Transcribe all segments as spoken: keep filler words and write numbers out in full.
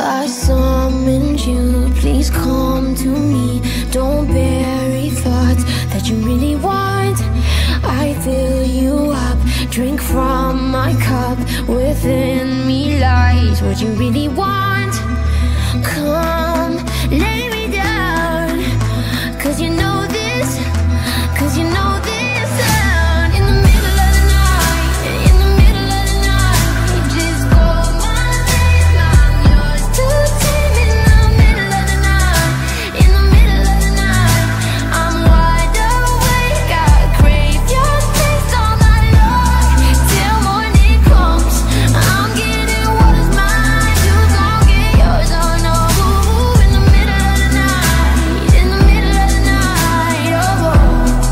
I summoned you, please come to me. Don't bury thoughts that you really want. I fill you up, drink from my cup. Within me lies what you really want. Come, lay me down, cause you know this, cause you know this sound. In the middle of the night, in the middle of the night, just call my name, I'm yours to take. In the middle of the night, in the middle of the night, I'm wide awake, I crave your taste all night long. Till morning comes, I'm getting what is mine, you gon' get yours, oh no. In the middle of the night, in the middle of the night, oh, oh.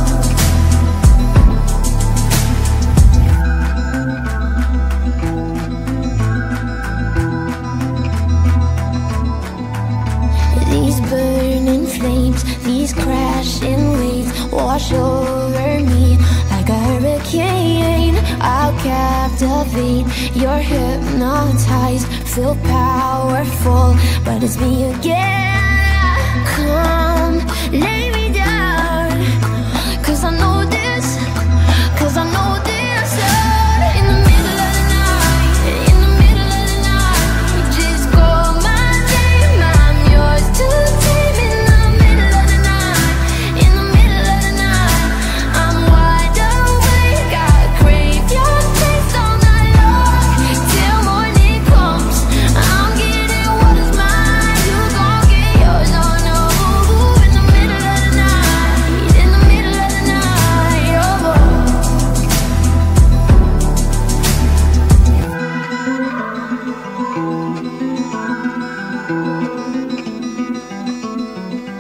These burning flames, these crashing waves wash over me like a hurricane. I'll captivate, you're hypnotized, feel powerful, but it's me again. Come, lay me down, cause I know this, cause I know this. In the middle of the night, in the middle of the night, just call my name, I'm yours to take. In the middle of the night, in the middle of the night, I'm wide awake, I crave your taste all night long. Till morning comes, I'm getting what is mine, you gon' get yours, oh no. In the middle of the night, in the middle of the night, oh, oh.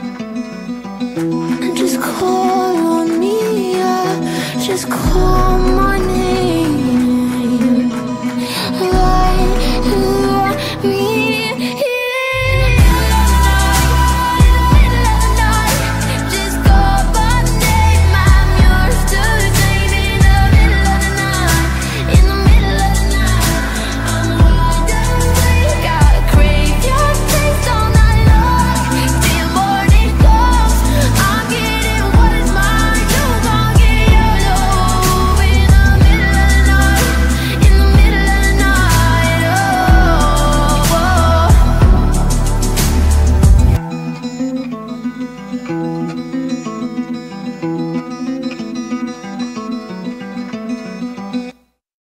Just call on me, yeah. Just call me.